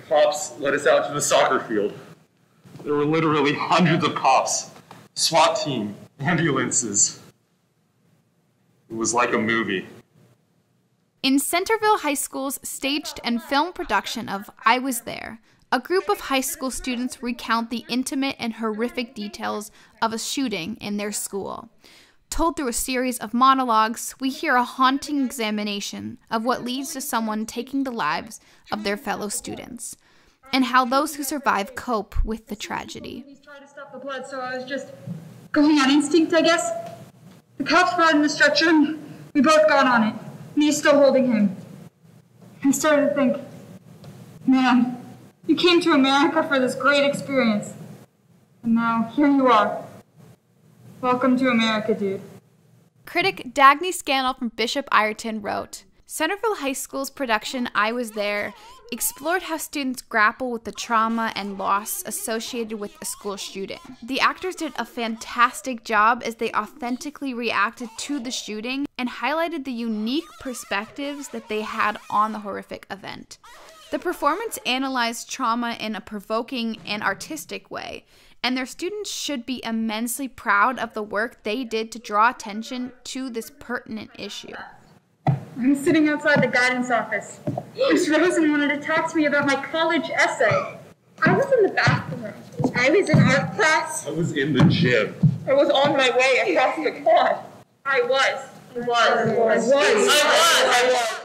cops led us out to the soccer field. There were literally hundreds of cops, SWAT team, ambulances. It was like a movie. In Centreville High School's staged and film production of I Was There, a group of high school students recount the intimate and horrific details of a shooting in their school. Told through a series of monologues, we hear a haunting examination of what leads to someone taking the lives of their fellow students, and how those who survive cope with the tragedy. He's trying to stop the blood, so I was just going on instinct, I guess. The cops brought in the stretcher, and we both got on it. Me still holding him. I started to think, man, you came to America for this great experience. And now, here you are. Welcome to America, dude. Critic Dagny Scannell from Bishop Ireton wrote, Centreville High School's production I Was There explored how students grapple with the trauma and loss associated with a school shooting. The actors did a fantastic job as they authentically reacted to the shooting and highlighted the unique perspectives that they had on the horrific event. The performance analyzed trauma in a provoking and artistic way, and their students should be immensely proud of the work they did to draw attention to this pertinent issue. I'm sitting outside the guidance office. Miss Rosen wanted to talk to me about my college essay. I was in the bathroom. I was in art class. I was in the gym. I was on my way across the quad. I was.